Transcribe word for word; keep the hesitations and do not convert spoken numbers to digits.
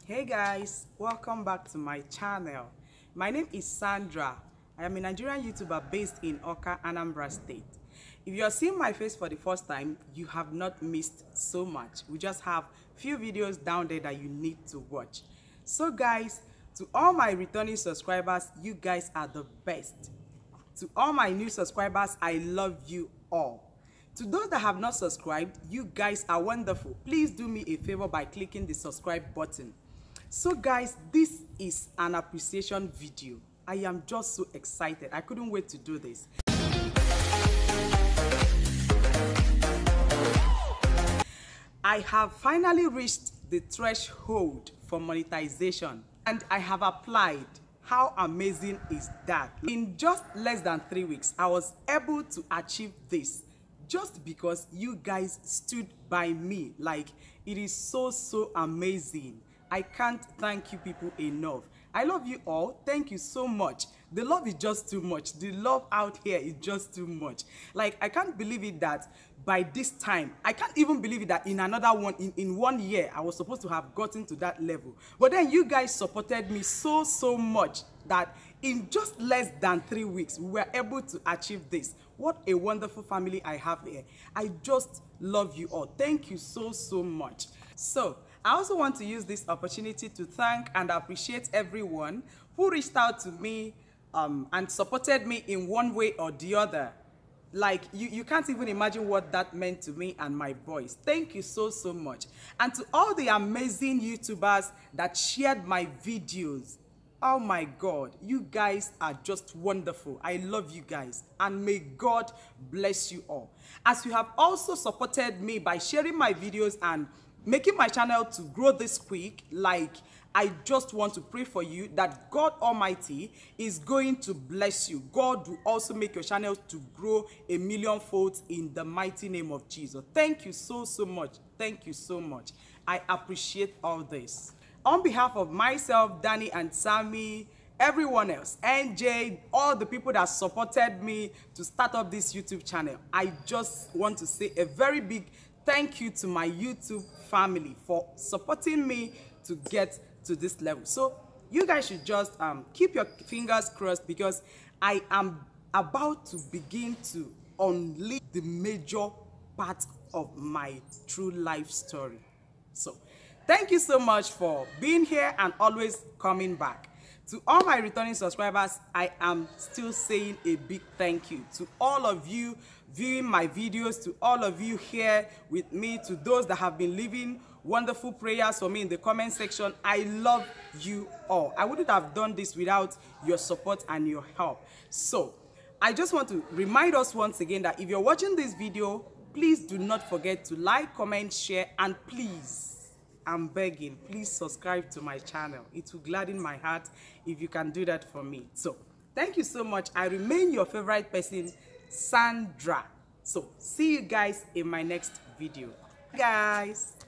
Hey guys, welcome back to my channel. My name is Sandra. I am a Nigerian YouTuber based in Awka, Anambra State. If you are seeing my face for the first time, you have not missed so much. We just have few videos down there that you need to watch. So guys, to all my returning subscribers, you guys are the best. To all my new subscribers, I love you all. To those that have not subscribed, you guys are wonderful. Please do me a favor by clicking the subscribe button. So guys, this is an appreciation video. I am just so excited. I couldn't wait to do this. I have finally reached the threshold for monetization and I have applied. How amazing is that? In just less than three weeks, I was able to achieve this just because you guys stood by me. Like, it is so, so amazing. I can't thank you people enough. I love you all. Thank you so much. The love is just too much. The love out here is just too much. Like, I can't believe it that by this time, I can't even believe it that in another one, in, in one year, I was supposed to have gotten to that level. But then you guys supported me so, so much that in just less than three weeks, we were able to achieve this. What a wonderful family I have here. I just love you all. Thank you so, so much. So, I also want to use this opportunity to thank and appreciate everyone who reached out to me um, and supported me in one way or the other. Like, you, you can't even imagine what that meant to me and my boys. Thank you so, so much. And to all the amazing YouTubers that shared my videos, oh my God, you guys are just wonderful. I love you guys and may God bless you all. As you have also supported me by sharing my videos and making my channel to grow this quick, like, I just want to pray for you that God Almighty is going to bless you. God will also make your channel to grow a million folds in the mighty name of Jesus. Thank you so, so much. Thank you so much. I appreciate all this. On behalf of myself, Danny and Sammy, everyone else, N J, all the people that supported me to start up this YouTube channel, I just want to say a very big thank you to my YouTube family for supporting me to get to this level. So you guys should just um, keep your fingers crossed because I am about to begin to unleash the major part of my true life story. So thank you so much for being here and always coming back. To all my returning subscribers, I am still saying a big thank you. To all of you viewing my videos, to all of you here with me, to those that have been leaving wonderful prayers for me in the comment section, I love you all. I wouldn't have done this without your support and your help. So, I just want to remind us once again that if you're watching this video, please do not forget to like, comment, share, and please, I'm begging, please subscribe to my channel. It will gladden my heart if you can do that for me. So, thank you so much. I remain your favorite person, Sandra. So, see you guys in my next video. Bye guys.